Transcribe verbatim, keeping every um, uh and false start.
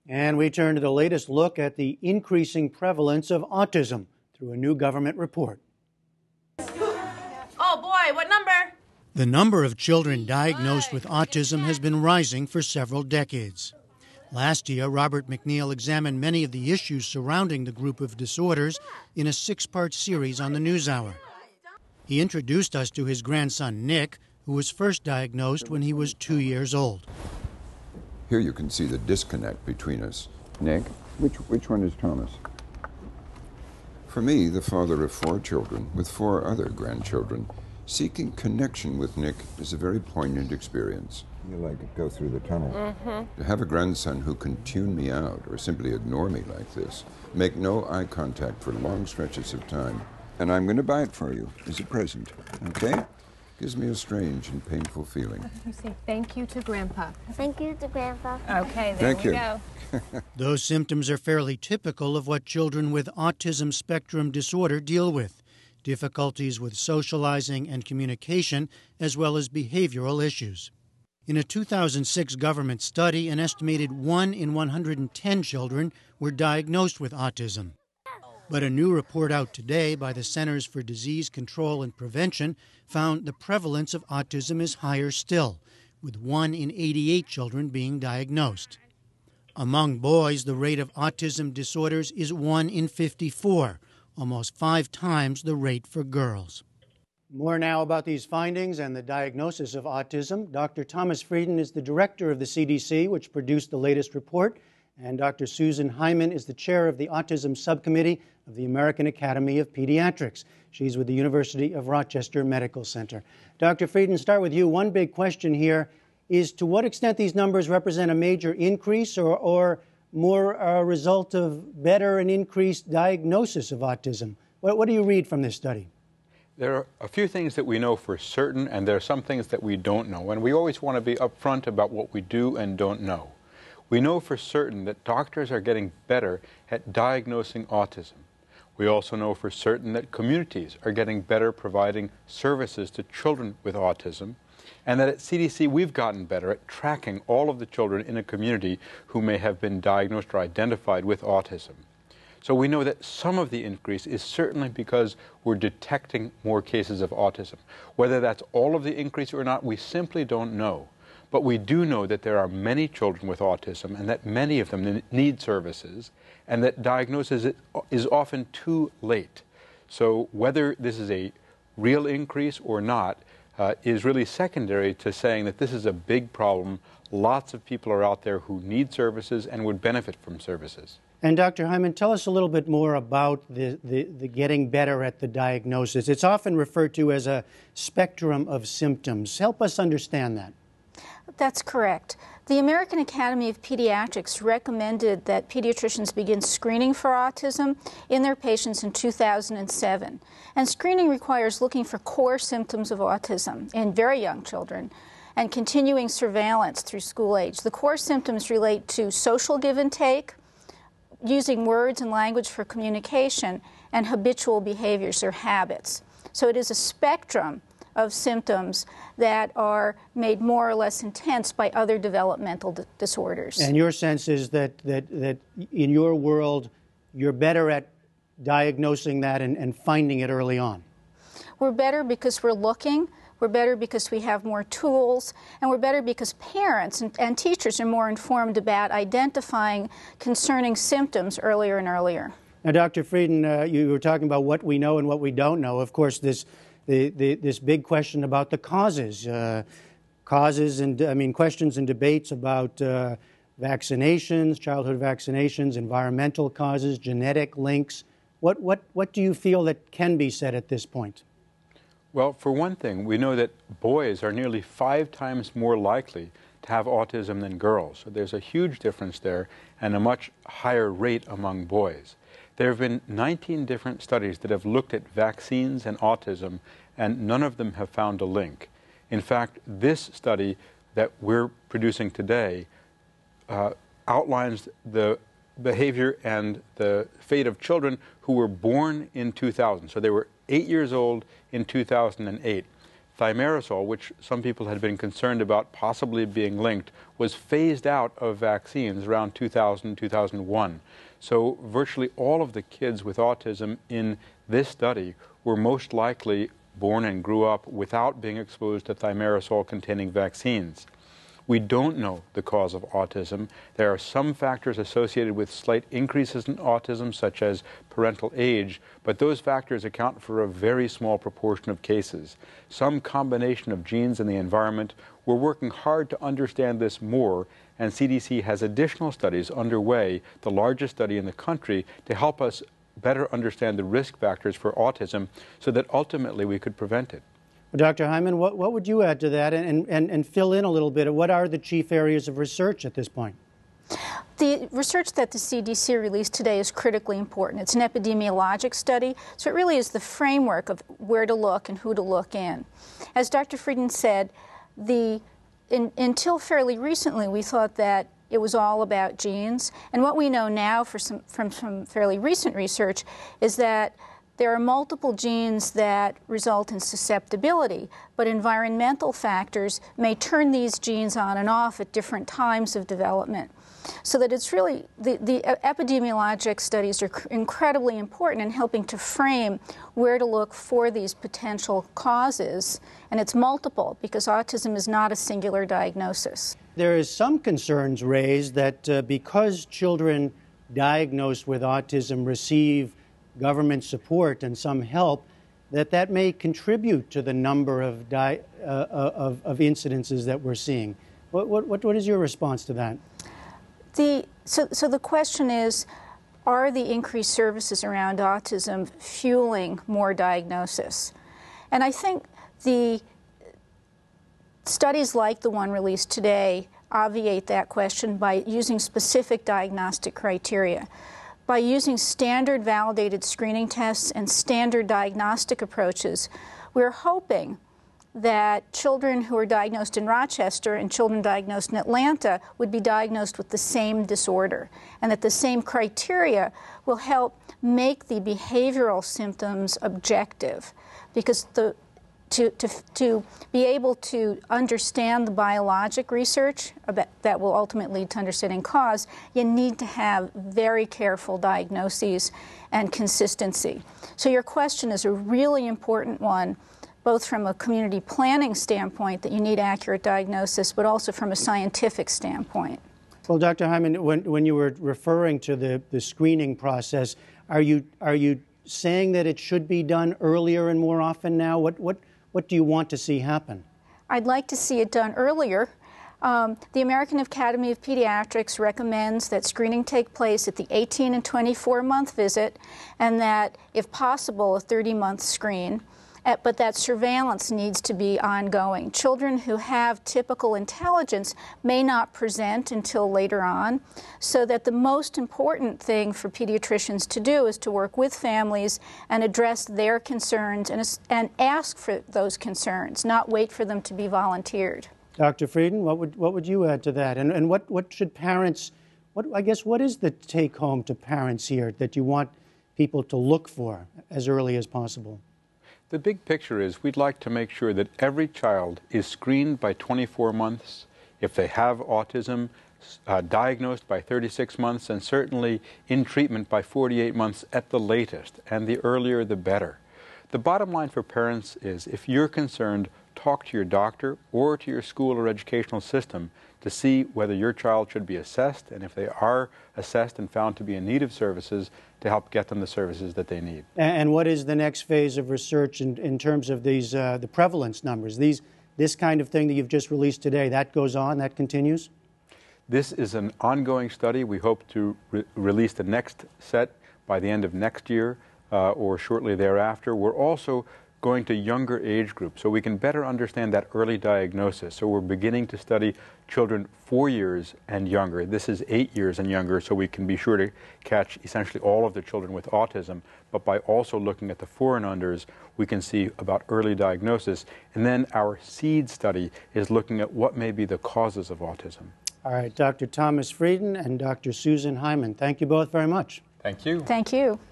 And we turn to the latest look at the increasing prevalence of autism through a new government report. Oh boy, what number? The number of children diagnosed with autism has been rising for several decades. Last year, Robert McNeil examined many of the issues surrounding the group of disorders in a six-part series on the NewsHour. He introduced us to his grandson, Nick, who was first diagnosed when he was two years old. Here you can see the disconnect between us. Nick, which, which one is Thomas? For me, the father of four children with four other grandchildren, seeking connection with Nick is a very poignant experience. You like to go through the tunnel. Mm-hmm. To have a grandson who can tune me out or simply ignore me like this, make no eye contact for long stretches of time, and I'm going to buy it for you as a present, okay? Gives me a strange and painful feeling. You say thank you to Grandpa. Thank you to Grandpa. Okay, there thank we you. go. Those symptoms are fairly typical of what children with autism spectrum disorder deal with: difficulties with socializing and communication, as well as behavioral issues. In a two thousand six government study, an estimated one in one hundred ten children were diagnosed with autism. But a new report out today by the Centers for Disease Control and Prevention found the prevalence of autism is higher still, with one in eighty-eight children being diagnosed. Among boys, the rate of autism disorders is one in fifty-four, almost five times the rate for girls. More now about these findings and the diagnosis of autism. Doctor Thomas Frieden is the director of the C D C, which produced the latest report, and Doctor Susan Hyman is the chair of the Autism Subcommittee of the American Academy of Pediatrics. She's with the University of Rochester Medical Center. Doctor Frieden, start with you. One big question here is to what extent these numbers represent a major increase or, or more a result of better and increased diagnosis of autism. What, what do you read from this study? There are a few things that we know for certain, and there are some things that we don't know. And we always want to be upfront about what we do and don't know. We know for certain that doctors are getting better at diagnosing autism. We also know for certain that communities are getting better providing services to children with autism, and that at C D C we've gotten better at tracking all of the children in a community who may have been diagnosed or identified with autism. So we know that some of the increase is certainly because we're detecting more cases of autism. Whether that's all of the increase or not, we simply don't know. But we do know that there are many children with autism and that many of them need services, and that diagnosis is often too late. So whether this is a real increase or not uh, is really secondary to saying that this is a big problem. Lots of people are out there who need services and would benefit from services. And Doctor Hyman, tell us a little bit more about the, the, the getting better at the diagnosis. It's often referred to as a spectrum of symptoms. Help us understand that. That's correct. The American Academy of Pediatrics recommended that pediatricians begin screening for autism in their patients in two thousand seven. And screening requires looking for core symptoms of autism in very young children and continuing surveillance through school age. The core symptoms relate to social give and take, using words and language for communication, and habitual behaviors or habits. So it is a spectrum of symptoms that are made more or less intense by other developmental d disorders. And your sense is that, that, that in your world, you're better at diagnosing that and, and finding it early on? We're better because we're looking. We're better because we have more tools, and we're better because parents and, and teachers are more informed about identifying concerning symptoms earlier and earlier. Now, Doctor Frieden, uh, you were talking about what we know and what we don't know. Of course, this the, the, this big question about the causes, uh, causes and I mean questions and debates about uh, vaccinations, childhood vaccinations, environmental causes, genetic links. What what what do you feel that can be said at this point? Well, for one thing, we know that boys are nearly five times more likely to have autism than girls. So there's a huge difference there and a much higher rate among boys. There have been nineteen different studies that have looked at vaccines and autism, and none of them have found a link. In fact, this study that we're producing today uh, outlines the behavior and the fate of children who were born in two thousand. So they were eight years old in two thousand eight. thimerosal, which some people had been concerned about possibly being linked, was phased out of vaccines around two thousand, two thousand one. So virtually all of the kids with autism in this study were most likely born and grew up without being exposed to thimerosal-containing vaccines. We don't know the cause of autism. There are some factors associated with slight increases in autism, such as parental age, but those factors account for a very small proportion of cases. Some combination of genes in the environment. We're working hard to understand this more, and C D C has additional studies underway, the largest study in the country, to help us better understand the risk factors for autism so that ultimately we could prevent it. Well, Doctor Hyman, what, what would you add to that and, and, and fill in a little bit of what are the chief areas of research at this point? The research that the C D C released today is critically important. It's an epidemiologic study, so it really is the framework of where to look and who to look in. As Doctor Frieden said, the, in, until fairly recently we thought that it was all about genes, and what we know now for some, from some fairly recent research is that there are multiple genes that result in susceptibility, but environmental factors may turn these genes on and off at different times of development. So that it's really, the, the epidemiologic studies are incredibly important in helping to frame where to look for these potential causes, and it's multiple because autism is not a singular diagnosis. There is some concerns raised that uh, because children diagnosed with autism receive government support and some help, that that may contribute to the number of, di uh, of, of incidences that we're seeing. What, what, what is your response to that? The, so, so the question is, are the increased services around autism fueling more diagnosis? And I think the studies like the one released today obviate that question by using specific diagnostic criteria. By using standard validated screening tests and standard diagnostic approaches, we're hoping that children who are diagnosed in Rochester and children diagnosed in Atlanta would be diagnosed with the same disorder, and that the same criteria will help make the behavioral symptoms objective, because the To, to, to be able to understand the biologic research about, that will ultimately lead to understanding cause, you need to have very careful diagnoses and consistency. So your question is a really important one, both from a community planning standpoint, that you need accurate diagnosis, but also from a scientific standpoint. Well, Doctor Hyman, when, when you were referring to the, the screening process, are you, are you saying that it should be done earlier and more often now? What, what, What do you want to see happen? I'd like to see it done earlier. Um, the American Academy of Pediatrics recommends that screening take place at the eighteen and twenty-four month visit, and that, if possible, a thirty month screen. Uh, but that surveillance needs to be ongoing. Children who have typical intelligence may not present until later on, so that the most important thing for pediatricians to do is to work with families and address their concerns and, and ask for those concerns, not wait for them to be volunteered. Doctor Frieden, what would, what would you add to that? And, and what, what should parents, what, I guess, what is the take home to parents here that you want people to look for as early as possible? The big picture is we'd like to make sure that every child is screened by twenty-four months, if they have autism, uh, diagnosed by thirty-six months, and certainly in treatment by forty-eight months at the latest, and the earlier the better. The bottom line for parents is, if you're concerned, talk to your doctor or to your school or educational system to see whether your child should be assessed, and if they are assessed and found to be in need of services, to help get them the services that they need. And what is the next phase of research in, in terms of these uh, the prevalence numbers? These, this kind of thing that you've just released today, that goes on, that continues? This is an ongoing study. We hope to re release the next set by the end of next year uh, or shortly thereafter. We're also going to younger age groups so we can better understand that early diagnosis. So we're beginning to study children four years and younger. This is eight years and younger, so we can be sure to catch essentially all of the children with autism. But by also looking at the four and unders, we can see about early diagnosis. And then our SEED study is looking at what may be the causes of autism. All right, Doctor Thomas Frieden and Doctor Susan Hyman, thank you both very much. Thank you. Thank you.